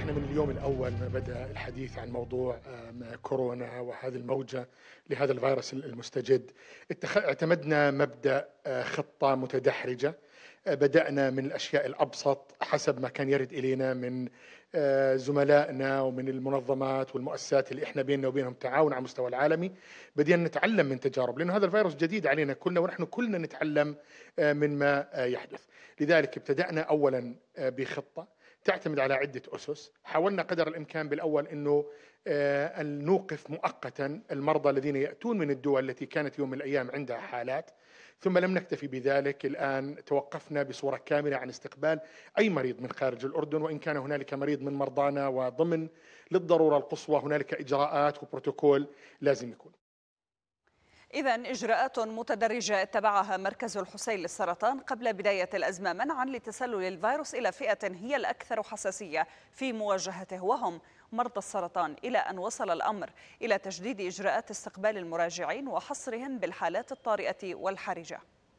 احنا من اليوم الاول ما بدا الحديث عن موضوع كورونا وهذه الموجه لهذا الفيروس المستجد، اعتمدنا مبدا خطه متدحرجه. بدانا من الاشياء الابسط حسب ما كان يرد الينا من زملائنا ومن المنظمات والمؤسسات اللي احنا بيننا وبينهم تعاون على المستوى العالمي. بدينا نتعلم من تجارب، لانه هذا الفيروس جديد علينا كلنا ونحن كلنا نتعلم من ما يحدث. لذلك ابتدأنا اولا بخطه تعتمد على عدة أسس. حاولنا قدر الإمكان بالأول أنه أن نوقف مؤقتا المرضى الذين يأتون من الدول التي كانت يوم من الأيام عندها حالات، ثم لم نكتفي بذلك. الآن توقفنا بصورة كاملة عن استقبال أي مريض من خارج الأردن، وإن كان هنالك مريض من مرضانا وضمن للضرورة القصوى هنالك إجراءات وبروتوكول لازم يكون. إذن إجراءات متدرجة اتبعها مركز الحسين للسرطان قبل بداية الأزمة منعا لتسلل الفيروس إلى فئة هي الأكثر حساسية في مواجهته، وهم مرضى السرطان، إلى أن وصل الأمر إلى تجديد إجراءات استقبال المراجعين وحصرهم بالحالات الطارئة والحرجة.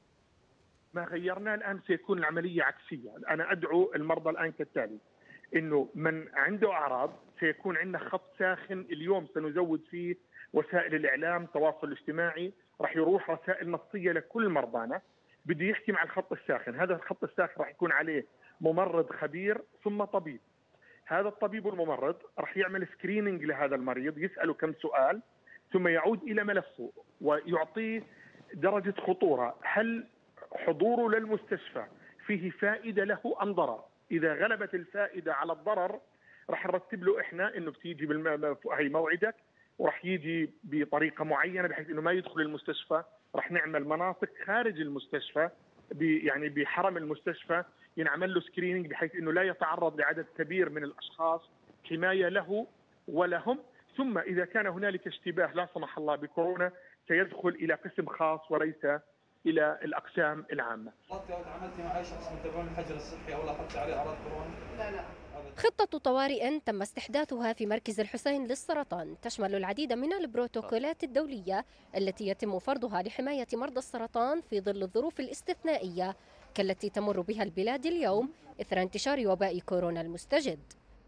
ما غيرناه الآن سيكون العملية عكسية. أنا أدعو المرضى الآن كالتالي: إنه من عنده أعراض سيكون عندنا خط ساخن اليوم سنزود فيه وسائل الإعلام، التواصل الاجتماعي، راح يروح رسائل نصية لكل مرضانا بده يحكي مع الخط الساخن. هذا الخط الساخن راح يكون عليه ممرض خبير ثم طبيب. هذا الطبيب والممرض راح يعمل سكرينينج لهذا المريض، يسأله كم سؤال ثم يعود إلى ملفه ويعطيه درجة خطورة. هل حضوره للمستشفى فيه فائدة له أم ضرر؟ إذا غلبت الفائدة على الضرر راح نرتب له إحنا إنه بتيجي هي موعدك وراح يجي بطريقة معينة بحيث إنه ما يدخل المستشفى. راح نعمل مناطق خارج المستشفى يعني بحرم المستشفى ينعمل له سكرينينج بحيث إنه لا يتعرض لعدد كبير من الأشخاص، حماية له ولهم. ثم إذا كان هنالك اشتباه لا سمح الله بكورونا سيدخل إلى قسم خاص وليس إلى الأقسام العامة. تعاملتي مع أي شخص متابعون الحجر الصحي أو لاحظتي عليه أعراض كورونا؟ لا. خطة طوارئ تم استحداثها في مركز الحسين للسرطان تشمل العديد من البروتوكولات الدولية التي يتم فرضها لحماية مرضى السرطان في ظل الظروف الاستثنائية كالتي تمر بها البلاد اليوم إثر انتشار وباء كورونا المستجد.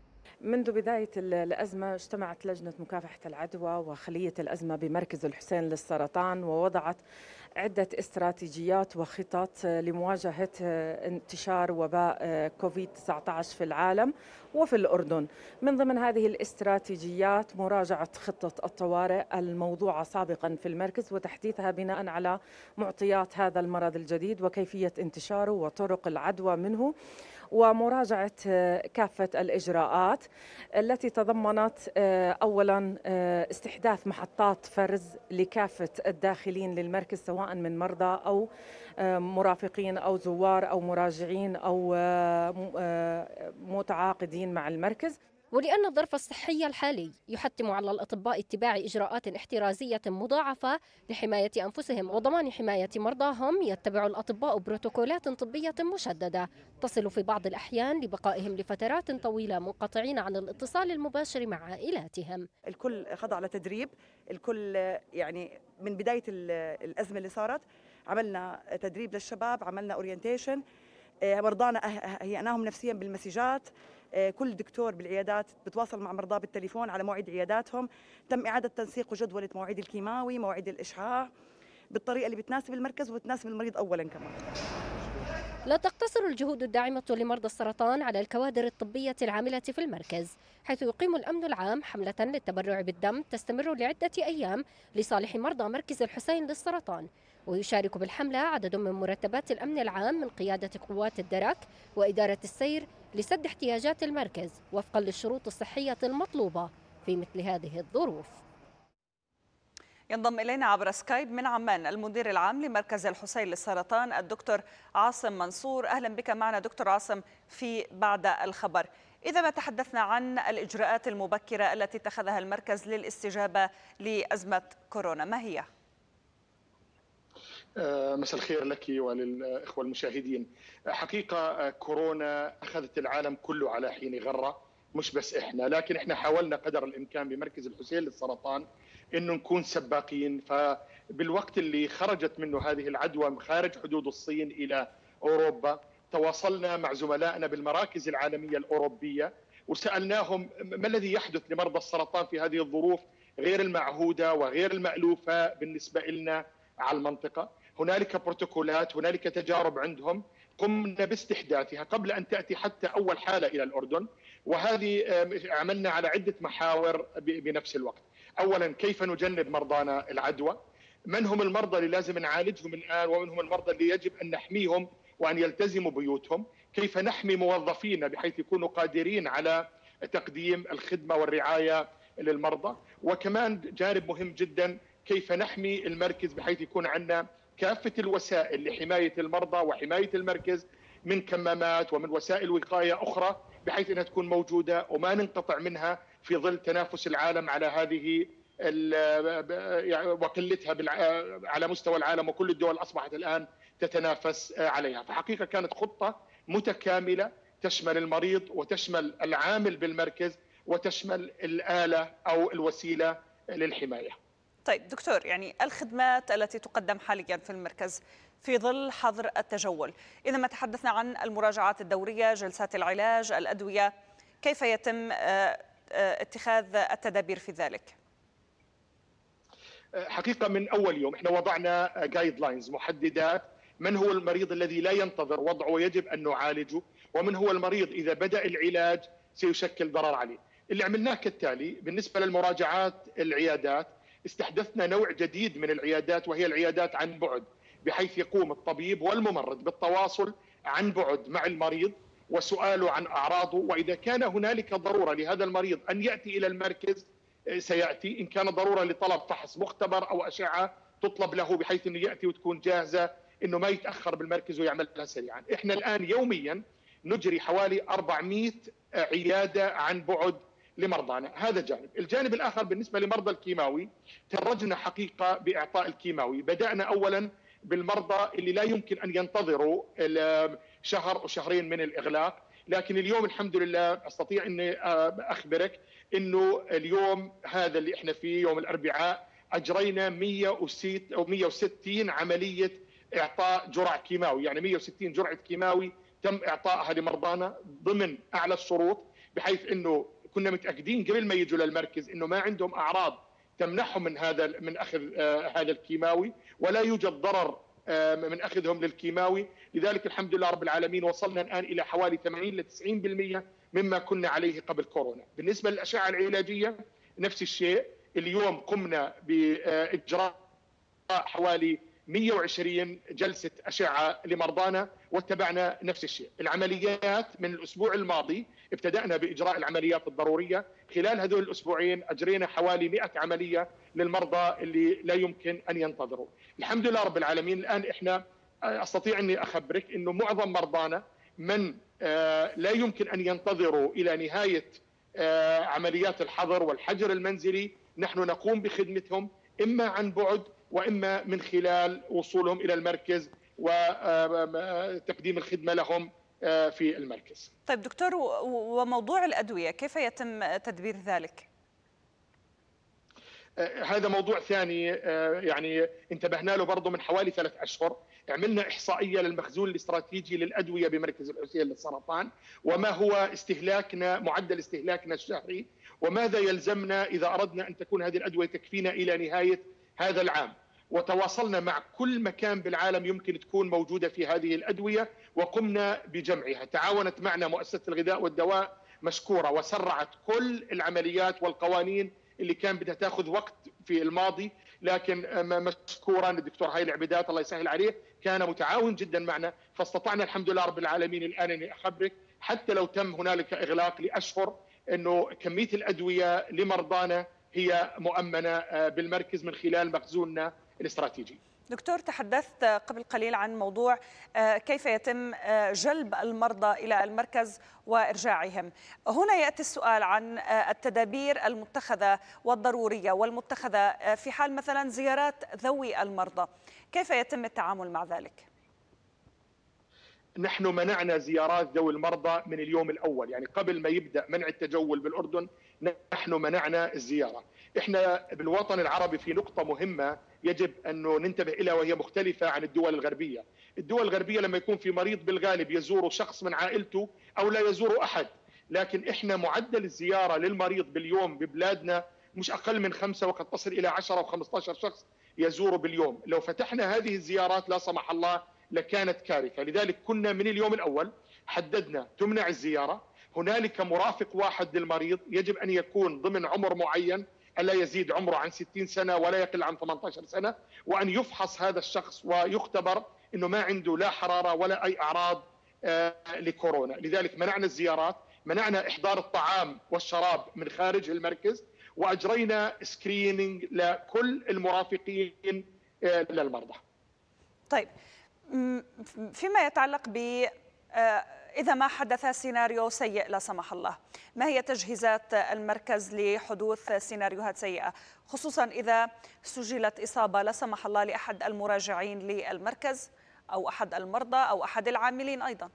منذ بداية الأزمة اجتمعت لجنة مكافحة العدوى وخلية الأزمة بمركز الحسين للسرطان ووضعت عدة استراتيجيات وخطط لمواجهة انتشار وباء كوفيد-19 في العالم وفي الأردن. من ضمن هذه الاستراتيجيات مراجعة خطة الطوارئ الموضوعة سابقا في المركز وتحديثها بناء على معطيات هذا المرض الجديد وكيفية انتشاره وطرق العدوى منه، ومراجعة كافة الإجراءات التي تضمنت أولا استحداث محطات فرز لكافة الداخلين للمركز سواء من مرضى أو مرافقين أو زوار أو مراجعين أو متعاقدين مع المركز. ولأن الظرف الصحي الحالي يحتم على الأطباء اتباع إجراءات احترازية مضاعفة لحماية أنفسهم وضمان حماية مرضاهم، يتبع الأطباء بروتوكولات طبية مشددة تصل في بعض الأحيان لبقائهم لفترات طويلة منقطعين عن الاتصال المباشر مع عائلاتهم. الكل خضع لتدريب، الكل يعني من بداية الأزمة اللي صارت عملنا تدريب للشباب، عملنا أورينتيشن، مرضانا هيئناهم نفسيا بالمسجات. كل دكتور بالعيادات بتواصل مع مرضاه بالتليفون على مواعيد عياداتهم. تم إعادة تنسيق وجدولة مواعيد الكيماوي، مواعيد الإشعاع بالطريقة اللي بتناسب المركز وبتناسب المريض أولا كمان. لا تقتصر الجهود الداعمة لمرضى السرطان على الكوادر الطبية العاملة في المركز، حيث يقيم الأمن العام حملة للتبرع بالدم تستمر لعدة أيام لصالح مرضى مركز الحسين للسرطان. ويشارك بالحملة عدد من مرتبات الأمن العام من قيادة قوات الدرك وإدارة السير لسد احتياجات المركز وفقا للشروط الصحية المطلوبة في مثل هذه الظروف. ينضم إلينا عبر سكايب من عمان المدير العام لمركز الحسين للسرطان الدكتور عاصم منصور. أهلا بك معنا دكتور عاصم في بعد الخبر. إذا ما تحدثنا عن الإجراءات المبكرة التي اتخذها المركز للاستجابة لأزمة كورونا، ما هي؟ مساء الخير لك وللإخوة المشاهدين. حقيقة كورونا أخذت العالم كله على حين غرة، مش بس إحنا، لكن إحنا حاولنا قدر الإمكان بمركز الحسين للسرطان إنه نكون سباقين. فبالوقت اللي خرجت منه هذه العدوى من خارج حدود الصين إلى أوروبا تواصلنا مع زملائنا بالمراكز العالمية الأوروبية وسألناهم ما الذي يحدث لمرضى السرطان في هذه الظروف غير المعهودة وغير المألوفة بالنسبة لنا على المنطقة. هنالك بروتوكولات، هنالك تجارب عندهم قمنا باستحداثها قبل أن تأتي حتى أول حالة إلى الأردن، وهذه عملنا على عدة محاور بنفس الوقت. أولا كيف نجنب مرضانا العدوى، من هم المرضى اللي لازم نعالجهم الآن، ومن هم المرضى اللي يجب أن نحميهم وأن يلتزموا بيوتهم، كيف نحمي موظفينا بحيث يكونوا قادرين على تقديم الخدمة والرعاية للمرضى، وكمان جانب مهم جدا كيف نحمي المركز بحيث يكون عندنا كافة الوسائل لحماية المرضى وحماية المركز من كمامات ومن وسائل وقاية أخرى بحيث أنها تكون موجودة وما ننقطع منها في ظل تنافس العالم على هذه وقلتها على مستوى العالم، وكل الدول أصبحت الآن تتنافس عليها. فحقيقة كانت خطة متكاملة تشمل المريض وتشمل العامل بالمركز وتشمل الآلة أو الوسيلة للحماية. طيب دكتور، يعني الخدمات التي تقدم حاليا في المركز في ظل حظر التجول، إذا ما تحدثنا عن المراجعات الدورية، جلسات العلاج، الأدوية، كيف يتم اتخاذ التدابير في ذلك؟ حقيقة من أول يوم احنا وضعنا جايد لاينز، محددات من هو المريض الذي لا ينتظر وضعه ويجب أن نعالجه، ومن هو المريض إذا بدأ العلاج سيشكل ضرر عليه. اللي عملناه كالتالي: بالنسبة للمراجعات العيادات استحدثنا نوع جديد من العيادات، وهي العيادات عن بعد، بحيث يقوم الطبيب والممرض بالتواصل عن بعد مع المريض وسؤاله عن أعراضه، وإذا كان هنالك ضرورة لهذا المريض أن يأتي إلى المركز سيأتي، إن كان ضرورة لطلب فحص مختبر أو أشعة تطلب له بحيث أنه يأتي وتكون جاهزة، أنه ما يتأخر بالمركز ويعملها سريعا. إحنا الآن يوميا نجري حوالي 400 عيادة عن بعد لمرضانا. هذا جانب. الجانب الآخر بالنسبة لمرضى الكيماوي، تدرجنا حقيقة بإعطاء الكيماوي. بدأنا أولا بالمرضى اللي لا يمكن أن ينتظروا شهر أو شهرين من الإغلاق، لكن اليوم الحمد لله أستطيع أني أخبرك أنه اليوم هذا اللي إحنا فيه يوم الأربعاء أجرينا 160 عملية إعطاء جرعة كيماوي، يعني 160 جرعة كيماوي تم إعطائها لمرضانا ضمن أعلى الشروط، بحيث أنه كنا متأكدين قبل ما يجوا للمركز أنه ما عندهم أعراض تمنعهم من أخذ هذا الكيماوي، ولا يوجد ضرر من أخذهم للكيماوي. لذلك الحمد لله رب العالمين وصلنا الآن إلى حوالي 80 ل 90% مما كنا عليه قبل كورونا. بالنسبة للأشعة العلاجية نفس الشيء، اليوم قمنا بإجراء حوالي 120 جلسة أشعة لمرضانا واتبعنا نفس الشيء. العمليات من الأسبوع الماضي ابتدأنا بإجراء العمليات الضرورية، خلال هذول الأسبوعين أجرينا حوالي 100 عملية للمرضى اللي لا يمكن أن ينتظروا. الحمد لله رب العالمين الآن إحنا أستطيع أني أخبرك أنه معظم مرضانا من لا يمكن أن ينتظروا إلى نهاية عمليات الحظر والحجر المنزلي، نحن نقوم بخدمتهم إما عن بعد وإما من خلال وصولهم إلى المركز وتقديم الخدمة لهم في المركز. طيب دكتور، وموضوع الأدوية كيف يتم تدبير ذلك؟ هذا موضوع ثاني يعني انتبهنا له برضه من حوالي 3 أشهر. عملنا إحصائية للمخزون الاستراتيجي للأدوية بمركز الحسين للسرطان، وما هو استهلاكنا، معدل استهلاكنا الشهري، وماذا يلزمنا إذا أردنا أن تكون هذه الأدوية تكفينا إلى نهاية هذا العام. وتواصلنا مع كل مكان بالعالم يمكن تكون موجودة في هذه الأدوية وقمنا بجمعها. تعاونت معنا مؤسسة الغذاء والدواء مشكورة وسرعت كل العمليات والقوانين اللي كان بدها تاخذ وقت في الماضي، لكن مشكورا الدكتور هاي العبيدات الله يسهل عليه كان متعاون جدا معنا، فاستطعنا الحمد لله رب العالمين الآن أني أخبرك حتى لو تم هنالك إغلاق لأشهر أنه كمية الأدوية لمرضانا هي مؤمنة بالمركز من خلال مخزوننا الاستراتيجي. دكتور، تحدثت قبل قليل عن موضوع كيف يتم جلب المرضى إلى المركز وإرجاعهم. هنا يأتي السؤال عن التدابير المتخذة والضرورية والمتخذة في حال مثلا زيارات ذوي المرضى، كيف يتم التعامل مع ذلك؟ نحن منعنا زيارات ذوي المرضى من اليوم الأول، يعني قبل ما يبدأ منع التجول بالأردن نحن منعنا الزيارة. احنا بالوطن العربي في نقطة مهمة يجب أنه ننتبه إليها وهي مختلفة عن الدول الغربية. الدول الغربية لما يكون في مريض بالغالب يزور شخص من عائلته أو لا يزور أحد، لكن احنا معدل الزياره للمريض باليوم ببلادنا مش اقل من 5 وقد تصل الى 10 و15 شخص يزوروا باليوم. لو فتحنا هذه الزيارات لا سمح الله لكانت كارثه، لذلك كنا من اليوم الاول حددنا تمنع الزياره، هنالك مرافق واحد للمريض يجب ان يكون ضمن عمر معين، الا يزيد عمره عن 60 سنه ولا يقل عن 18 سنه، وان يفحص هذا الشخص ويختبر انه ما عنده لا حراره ولا اي اعراض لكورونا. لذلك منعنا الزيارات، منعنا احضار الطعام والشراب من خارج المركز، واجرينا سكرينينج لكل المرافقين للمرضى. طيب، فيما يتعلق ب إذا ما حدث سيناريو سيء لا سمح الله، ما هي تجهيزات المركز لحدوث سيناريوهات سيئة، خصوصا إذا سجلت إصابة لا سمح الله لأحد المراجعين للمركز أو أحد المرضى أو أحد العاملين أيضا؟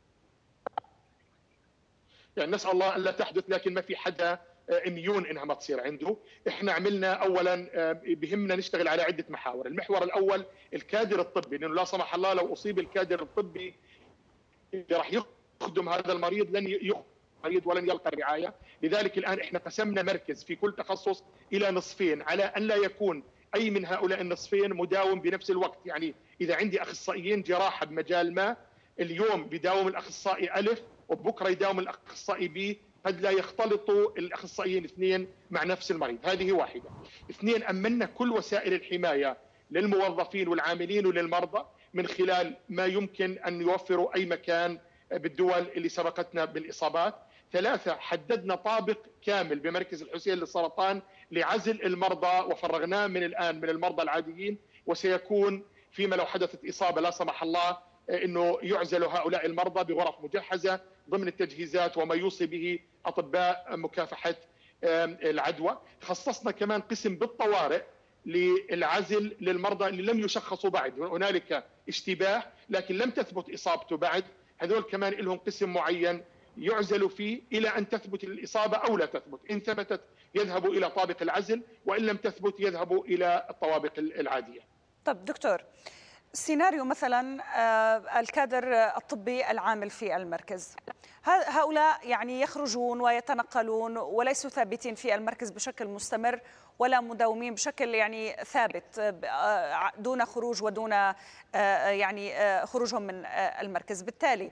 يعني نسأل الله ألا تحدث، لكن ما في حدا اميون انها ما تصير عنده. احنا عملنا اولا بهمنا نشتغل على عده محاور. المحور الاول الكادر الطبي، لانه لا سمح الله لو اصيب الكادر الطبي اللي راح يخدم هذا المريض لن يخدم المريض ولن يلقى الرعايه. لذلك الان احنا قسمنا مركز في كل تخصص الى نصفين، على ان لا يكون اي من هؤلاء النصفين مداوم بنفس الوقت. يعني اذا عندي اخصائيين جراحه بمجال ما، اليوم بداوم الاخصائي الف وبكره يداوم الاخصائي بي، قد لا يختلطوا الاخصائيين اثنين مع نفس المريض. هذه واحده. اثنين، امنا كل وسائل الحمايه للموظفين والعاملين وللمرضى من خلال ما يمكن ان يوفروا اي مكان بالدول اللي سبقتنا بالاصابات. ثلاثه، حددنا طابق كامل بمركز الحسين للسرطان لعزل المرضى وفرغناه من الان من المرضى العاديين، وسيكون فيما لو حدثت اصابه لا سمح الله انه يعزلوا هؤلاء المرضى بغرف مجهزه ضمن التجهيزات وما يوصي به اطباء مكافحه العدوى. خصصنا كمان قسم بالطوارئ للعزل للمرضى اللي لم يشخصوا بعد، هنالك اشتباه لكن لم تثبت اصابته بعد، هذول كمان لهم قسم معين يعزلوا فيه الى ان تثبت الاصابه او لا تثبت. ان ثبتت يذهبوا الى طابق العزل، وان لم تثبت يذهبوا الى الطوابق العاديه. طب دكتور، سيناريو مثلا الكادر الطبي العامل في المركز، هؤلاء يعني يخرجون ويتنقلون وليسوا ثابتين في المركز بشكل مستمر ولا مداومين بشكل يعني ثابت دون خروج ودون يعني خروجهم من المركز. بالتالي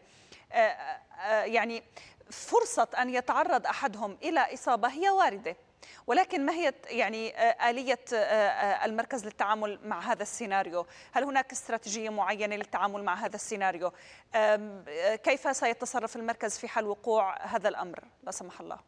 يعني فرصة أن يتعرض أحدهم إلى إصابة هي واردة، ولكن ما هي يعني آلية المركز للتعامل مع هذا السيناريو؟ هل هناك استراتيجية معينة للتعامل مع هذا السيناريو؟ كيف سيتصرف المركز في حال وقوع هذا الأمر لا سمح الله؟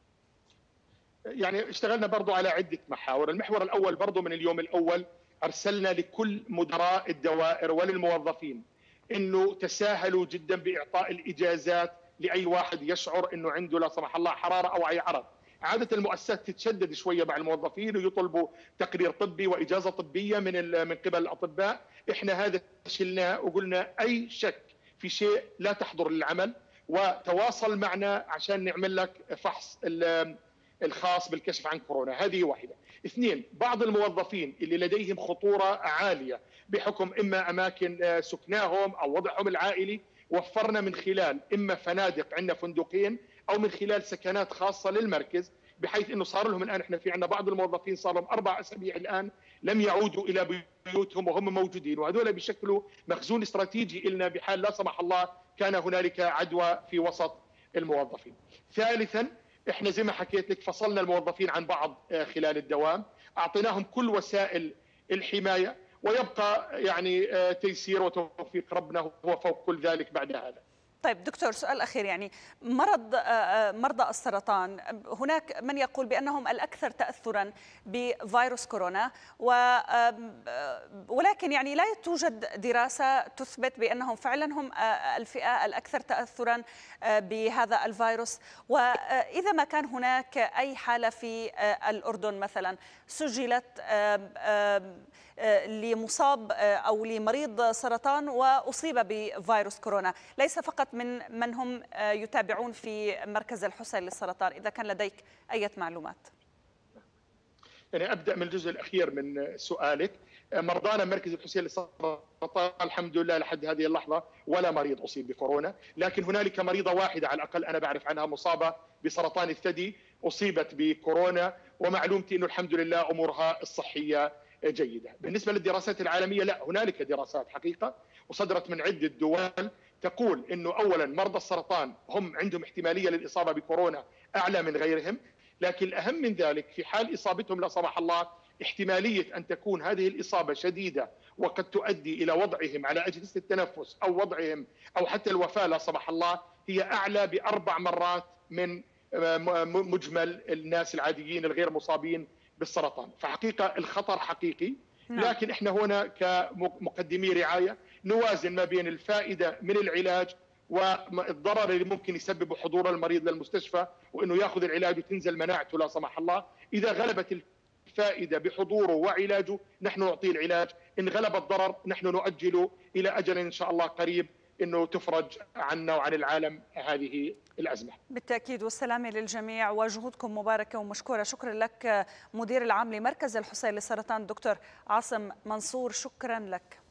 يعني اشتغلنا برضو على عدة محاور. المحور الأول برضو من اليوم الأول أرسلنا لكل مدراء الدوائر وللموظفين إنه تساهلوا جدا بإعطاء الإجازات لأي واحد يشعر إنه عنده لا سمح الله حرارة أو أي عرض. عادة المؤسسات تتشدد شوية مع الموظفين ويطلبوا تقرير طبي وإجازة طبية من قبل الأطباء. إحنا هذا شلناه وقلنا أي شك في شيء لا تحضر للعمل وتواصل معنا عشان نعمل لك فحص الخاص بالكشف عن كورونا. هذه واحدة. اثنين، بعض الموظفين اللي لديهم خطورة عالية بحكم إما أماكن سكناهم أو وضعهم العائلي، وفرنا من خلال إما فنادق، عندنا فندقين، أو من خلال سكنات خاصة للمركز، بحيث أنه صار لهم الآن، إحنا في عندنا بعض الموظفين صار لهم 4 أسابيع الآن لم يعودوا إلى بيوتهم وهم موجودين، وهذول بيشكلوا مخزون استراتيجي لنا بحال لا سمح الله كان هنالك عدوى في وسط الموظفين. ثالثا، احنا زي ما حكيت لك فصلنا الموظفين عن بعض خلال الدوام، اعطيناهم كل وسائل الحمايه، ويبقى يعني تيسير وتوفيق ربنا هو فوق كل ذلك بعد هذا. طيب دكتور، سؤال أخير، يعني مرضى السرطان هناك من يقول بأنهم الأكثر تأثرا بفيروس كورونا، ولكن يعني لا توجد دراسة تثبت بأنهم فعلا هم الفئة الأكثر تأثرا بهذا الفيروس. وإذا ما كان هناك أي حالة في الأردن مثلا سجلت لمصاب أو لمريض سرطان وأصيب بفيروس كورونا، ليس فقط من هم يتابعون في مركز الحسين للسرطان، إذا كان لديك أي معلومات. يعني ابدا من الجزء الاخير من سؤالك. مرضانا مركز الحسين للسرطان الحمد لله لحد هذه اللحظه ولا مريض اصيب بكورونا، لكن هنالك مريضه واحده على الاقل انا بعرف عنها مصابه بسرطان الثدي اصيبت بكورونا، ومعلومتي انه الحمد لله امورها الصحيه جيده. بالنسبه للدراسات العالميه لا، هنالك دراسات حقيقه وصدرت من عده دول تقول انه اولا مرضى السرطان هم عندهم احتماليه للاصابه بكورونا اعلى من غيرهم، لكن الاهم من ذلك في حال اصابتهم لا سمح الله احتماليه ان تكون هذه الاصابه شديده وقد تؤدي الى وضعهم على اجهزه التنفس او وضعهم او حتى الوفاه لا سمح الله هي اعلى ب4 مرات من مجمل الناس العاديين الغير مصابين بالسرطان. فحقيقه الخطر حقيقي، لكن احنا هنا كمقدمي رعايه نوازن ما بين الفائده من العلاج والضرر اللي ممكن يسببه حضور المريض للمستشفى وانه ياخذ العلاج وتنزل مناعته لا سمح الله. اذا غلبت الفائده بحضوره وعلاجه نحن نعطيه العلاج، ان غلب الضرر نحن نؤجله الى اجل ان شاء الله قريب انه تفرج عنا وعن العالم هذه الازمه. بالتاكيد، والسلامه للجميع وجهودكم مباركه ومشكوره. شكرا لك مدير العام لمركز الحسين للسرطان دكتور عاصم منصور، شكرا لك.